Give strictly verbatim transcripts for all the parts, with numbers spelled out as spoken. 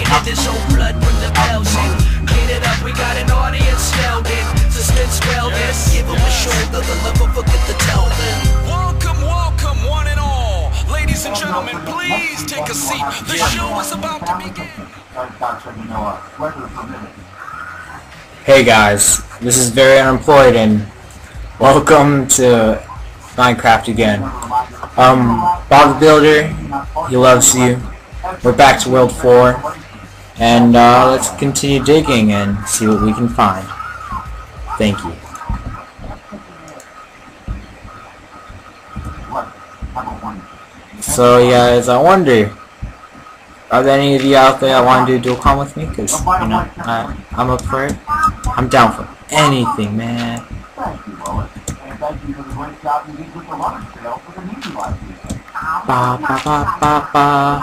hit this old blood, bring the bells in. Get it up, we got an audience spelled in. Suspense wellness, give them a shoulder, the lover forget to tell them. Welcome, welcome, one and all. Ladies and gentlemen, please take a seat. The show is about to begin. Hey guys, this is Very Unemployed and welcome to Minecraft again. Um, Bob the Builder, he loves you. We're back to World four, and uh, let's continue digging and see what we can find. Thank you. So guys, I wonder, are there any of you out there that want to do dual com with me? Because, you know, I, I'm up for it. I'm down for anything, man. Ba ba ba ba ba.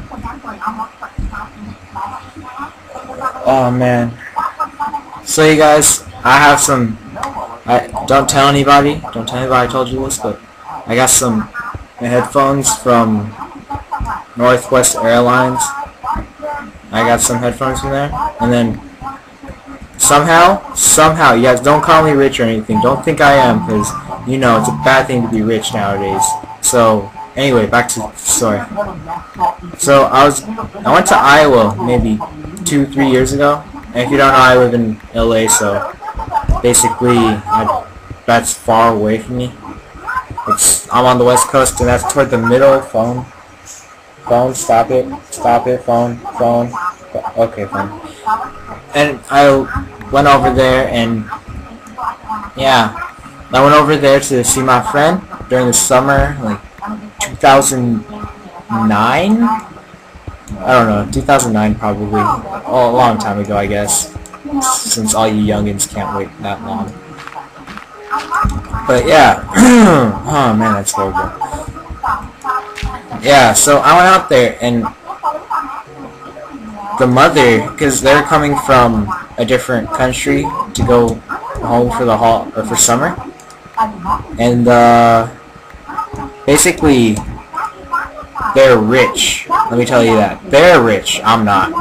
Oh man. So you guys, I have some. I don't tell anybody. Don't tell anybody I told you this, but I got some headphones from Northwest Airlines. I got some headphones from there, and then somehow, somehow, you guys don't call me rich or anything. Don't think I am, because you know it's a bad thing to be rich nowadays. So anyway, back to the story. So I was, I went to Iowa maybe two, three years ago. And if you don't know, I live in L A, so basically I, that's far away from me. It's I'm on the West Coast, and that's toward the middle. Phone, phone, stop it, stop it, phone, phone. Okay, phone. And I went over there, and yeah, I went over there to see my friend during the summer, like two thousand nine. I don't know, two thousand nine probably. Oh, a long time ago, I guess. Since all you youngins can't wait that long. But yeah, oh man, that's horrible. Yeah, so I went out there, and the mother, because they're coming from a different country to go home for the hall or for summer, and uh, basically they're rich. Let me tell you that they're rich. I'm not.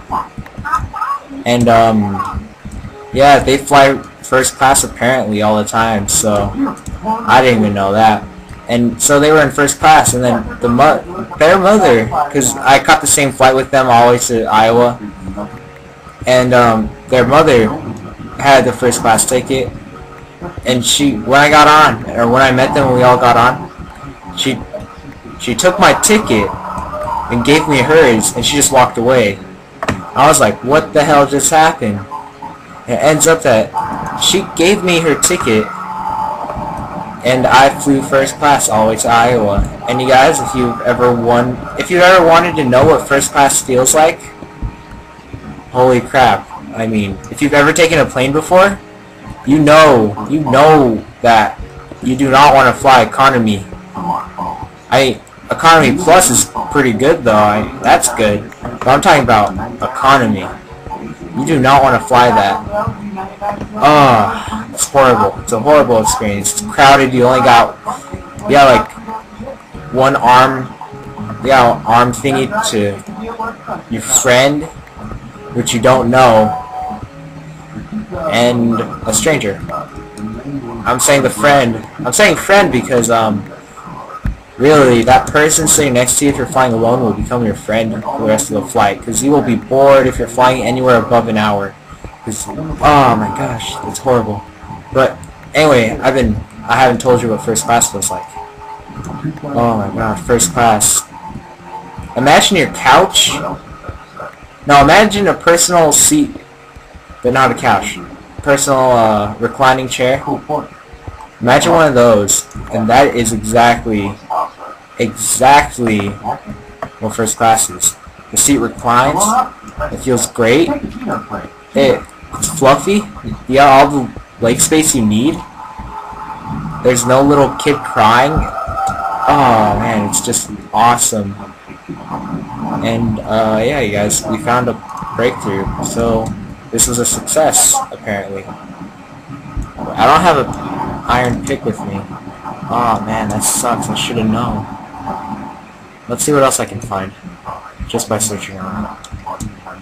And um, yeah, they fly first class apparently all the time. So I didn't even know that. And so they were in first class, and then the mo their mother, because I caught the same flight with them all the way to Iowa, and um, their mother had the first class ticket, and she, when I got on, or when I met them when we all got on, she she took my ticket and gave me hers, and she just walked away. I was like, what the hell just happened? And it ends up that she gave me her ticket, and I flew first class all the way to Iowa. And you guys, if you've ever won, if you've ever wanted to know what first class feels like, holy crap! I mean, if you've ever taken a plane before, you know, you know that you do not want to fly economy. I economy plus is pretty good though. I, that's good. But I'm talking about economy. You do not want to fly that. Oh, it's horrible. It's a horrible experience. It's crowded. You only got, yeah, like one arm, yeah, arm thingy to your friend, which you don't know, and a stranger. I'm saying the friend. I'm saying friend because um, really, that person sitting next to you if you're flying alone will become your friend for the rest of the flight, because you will be bored if you're flying anywhere above an hour. Cause, oh my gosh, it's horrible. But anyway, I've been, I haven't told you what first class feels like. Oh my god, first class. Imagine your couch. No, imagine a personal seat, but not a couch. Personal uh, reclining chair. Imagine one of those, and that is exactly, exactly what first class is. The seat reclines. It feels great. It, it's fluffy. You got all the leg space you need. There's no little kid crying. Oh man, it's just awesome. And uh, yeah, you guys, we found a breakthrough. So this was a success, apparently. I don't have a iron pick with me. Oh man, that sucks. I should have known. Let's see what else I can find, just by searching around.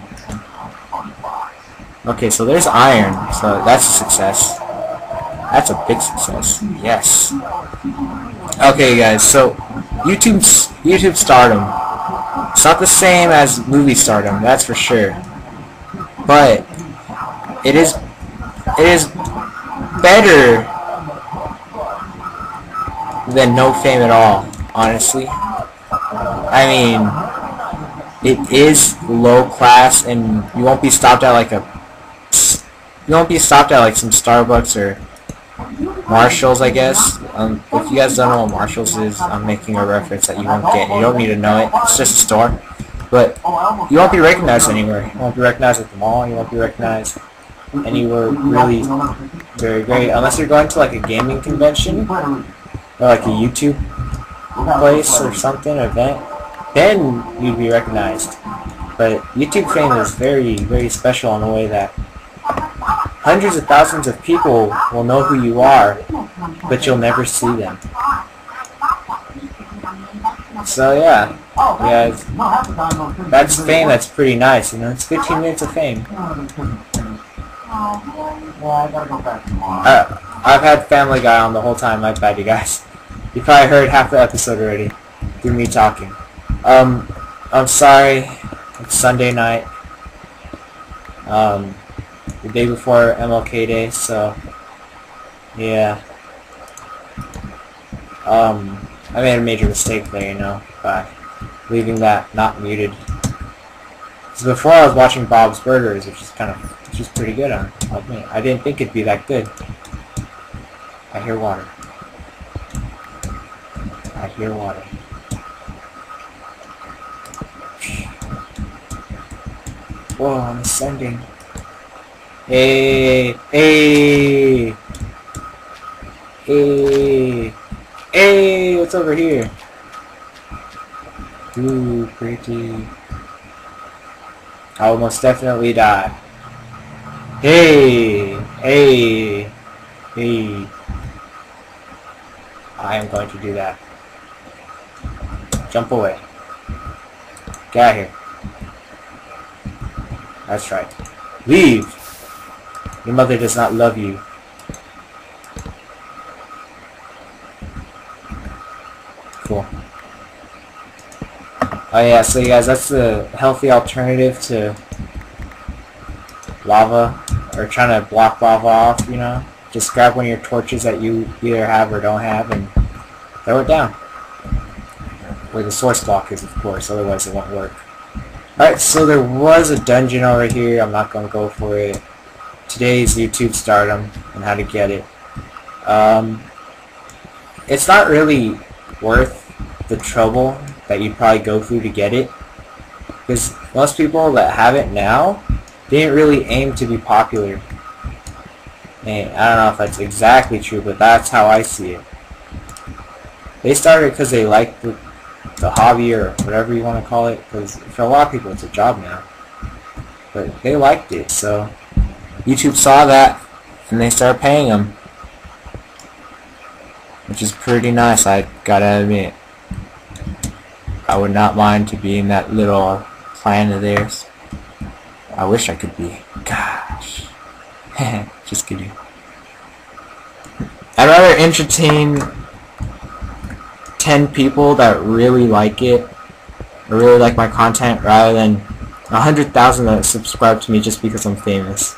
Okay, so there's iron, so that's a success. That's a big success. Yes. Okay, guys, so YouTube's YouTube stardom. It's not the same as movie stardom, that's for sure. But it is it is better than no fame at all, honestly. I mean, it is low class, and you won't be stopped at like a you won't be stopped at like some Starbucks or Marshalls, I guess. Um, if you guys don't know what Marshalls is, I'm making a reference that you won't get. You don't need to know it. It's just a store. But you won't be recognized anywhere. You won't be recognized at the mall. You won't be recognized anywhere really very great. Unless you're going to like a gaming convention or like a YouTube place or something, event. Then you'd be recognized. But YouTube fame is very, very special in a way that hundreds of thousands of people will know who you are, but you'll never see them. So yeah, yeah, that's fame. That's pretty nice, you know. It's fifteen minutes of fame. Uh, I've had Family Guy on the whole time. My bad, you guys. You probably heard half the episode already through me talking. Um, I'm sorry. It's Sunday night. Um. The day before M L K Day, so yeah. Um, I made a major mistake there, you know, by leaving that not muted. So before I was watching Bob's Burgers, which is kind of, which is pretty good on me. I didn't think it'd be that good. I hear water. I hear water. Whoa, I'm ascending. Hey, hey, hey, hey, what's over here? Ooh, pretty. I will most definitely die. Hey, hey, hey. I am going to do that. Jump away. Get out of here. That's right. Leave. Your mother does not love you. Cool. Oh yeah, so you guys, that's the healthy alternative to lava, or trying to block lava off, you know? Just grab one of your torches that you either have or don't have and throw it down. Where the source block is, of course, otherwise it won't work. Alright, so there was a dungeon over here. I'm not going to go for it. Today's YouTube stardom and how to get it. Um, it's not really worth the trouble that you probably go through to get it, because most people that have it now didn't really aim to be popular. And I don't know if that's exactly true, but that's how I see it. They started because they liked the, the hobby, or whatever you want to call it, because for a lot of people it's a job now. But they liked it, so YouTube saw that, and they started paying them, which is pretty nice, I gotta admit. I would not mind to be in that little clan of theirs. I wish I could be. Gosh. Just kidding. I'd rather entertain ten people that really like it, or really like my content, rather than a hundred thousand that subscribe to me just because I'm famous.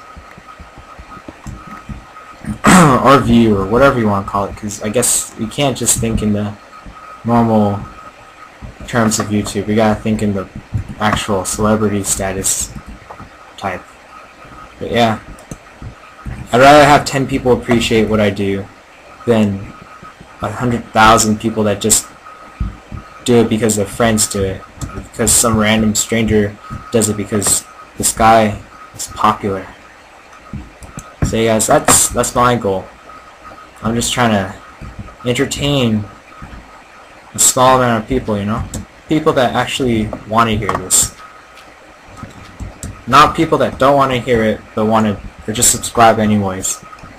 Or view, or whatever you want to call it, because I guess you can't just think in the normal terms of YouTube. You gotta think in the actual celebrity status type. But yeah, I'd rather have ten people appreciate what I do than a hundred thousand people that just do it because their friends do it, or because some random stranger does it because this guy is popular. So yeah, guys, that's that's my goal. I'm just trying to entertain a small amount of people, you know? People that actually want to hear this. Not people that don't want to hear it, but want to, or just subscribe anyways.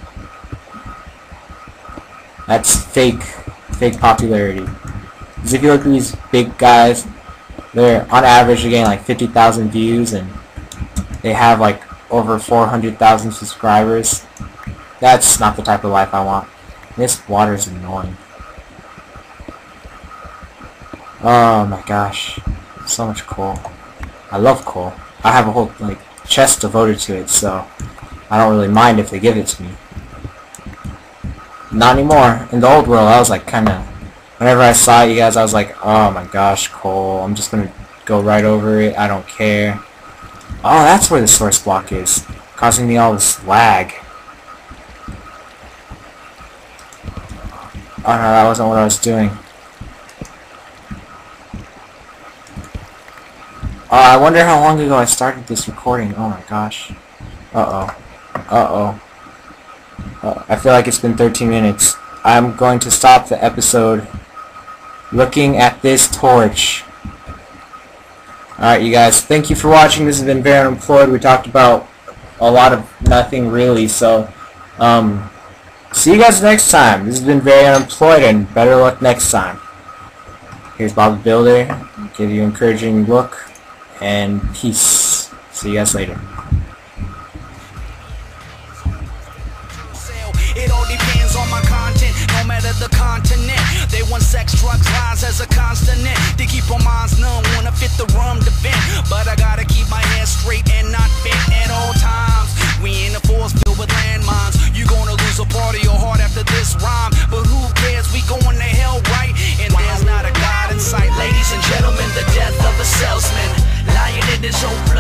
That's fake, fake popularity. Because if you look at these big guys, they're on average they're getting like fifty thousand views, and they have like over four hundred thousand subscribers. That's not the type of life I want. This water's annoying. Oh my gosh. So much coal. I love coal. I have a whole like chest devoted to it, so I don't really mind if they give it to me. Not anymore. In the old world, I was like kind of... Whenever I saw it, you guys, I was like, oh my gosh, coal. I'm just going to go right over it. I don't care. Oh, that's where the source block is. Causing me all this lag. Oh no, that wasn't what I was doing. Oh, I wonder how long ago I started this recording. Oh my gosh. Uh-oh. Uh-oh. Uh, I feel like it's been thirteen minutes. I'm going to stop the episode looking at this torch. Alright, you guys. Thank you for watching. This has been Very Unemployed. We talked about a lot of nothing, really. So, um, see you guys next time. This has been Very Unemployed, and better luck next time. Here's Bob the Builder. Give you an encouraging look. And peace. See you guys later. It all depends on my content, no matter the continent. They want sex, drugs, lies as a constant. They keep our minds numb, wanna fit the rum to vent. But I gotta keep my head straight and not bent at all times. We in a forest filled with landmines. You gonna lose a part of your heart after this rhyme. But who cares, we going to hell, right? And there's not a God in sight. Ladies and gentlemen, the death of a salesman, lying in his own